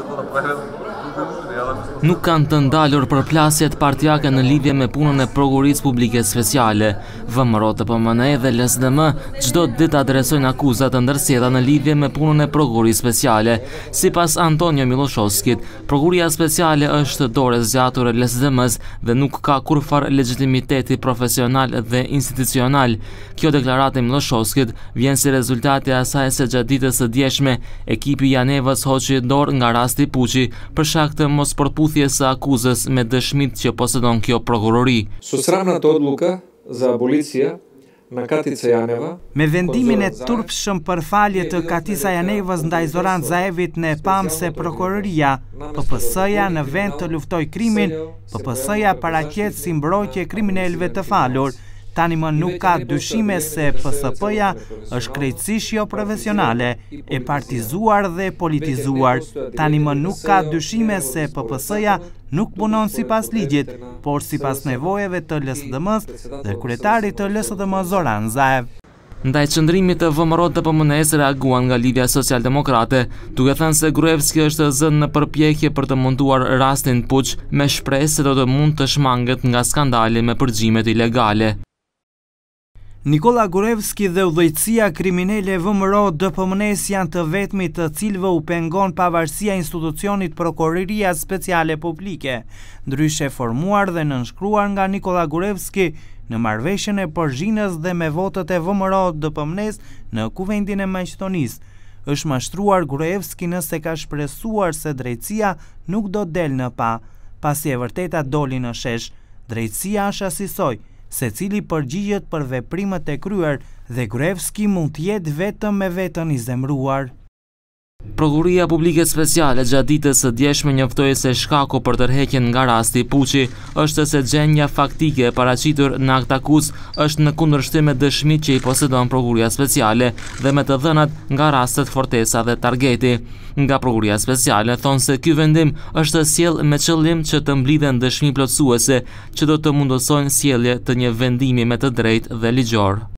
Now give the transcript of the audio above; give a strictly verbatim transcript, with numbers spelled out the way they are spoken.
Nuk kanë të ndalur përplasjet partijake në lidhje me punën e Prokurisë Publike Speciale. V M R O T P M N E dhe L S D M çdo ditë adresojnë akuzat të ndërsjellta në lidhje me punën e Prokurisë Speciale. Sipas Antonio Miloshovskit, Prokuria Speciale është dorë e zgjatur e L S D M-s dhe nuk ka kurfar legitimiteti profesional dhe institucional. Kjo deklaratë e Miloshovskit vjen si rezultati i asaj se gjatë ditës së djeshme ekipi Janevës hoqi dorë nga rasti Puçi për shkak të mos përputhjes së akuzës me dëshmitë që posedon kjo prokurori. Susramната odluka za abolicija na Katica Janeva. Me vendimin e turpshëm për falje të Katica Janevës ndaj Zoran Zaevit ne pam se prokuroria, P P S-ja në vend të luftoj krimin, P P S-ja paraqet si mbrojtje kriminalëve të falur. Tani më nuk ka dyshime se P S P-ja është krejtësisht jo profesionale, e partizuar dhe politizuar. Tani më nuk ka dyshime se P P S-ja nuk punon sipas ligjit, por sipas nevojave të L S D M-s dhe kryetarit të L S D M Zoran Zaev. Ndaj qëndrimit të V M R O T P M N E-s reaguan nga Lidhja Social-Demokrate, duke thënë se Gruevski është zënë në përpjekje për të munduar rastin Puç me shpresë se do të mund të shmanget nga skandali me përgjimet ilegale. Nikola Gruevski dhe udhëheqësia kriminale V M R O T P M N E-s janë të vetmit të cilëve u pengon pavarësia e institucionit Prokuroria Speciale Publike, ndryshe formuar dhe nënshkruar nga Nikola Gruevski në marrëveshjen e Porzhinës dhe me votët e V M R O T P M N E-s në Kuvendin e Maqedonisë. Është mashtruar Gruevski nëse ka shpresuar se drejtësia nuk do del në pa, pasi e vërteta doli në shesh. Drejtësia është asisoj, secili përgjigjet për veprimet e kryer dhe Gruevski mund të jetë vetëm me veten i zemruar. Prokuria Publike Speciale gjatë ditës së djeshme njoftoi se shkaku për tërheqjen nga rasti Puçi është se gjendja faktike e paraqitur në akt akuzë është në kundërshtim me dëshmitë që i posedon Prokuria Speciale dhe me të dhënat nga rastet Fortesa dhe Targeti. Nga Prokuria Speciale thonë se ky vendim është sjell me qëllim që të mblidhen dëshmi plotësuese që do të mundësojnë sjellje të një vendimi me të drejtë dhe ligjor.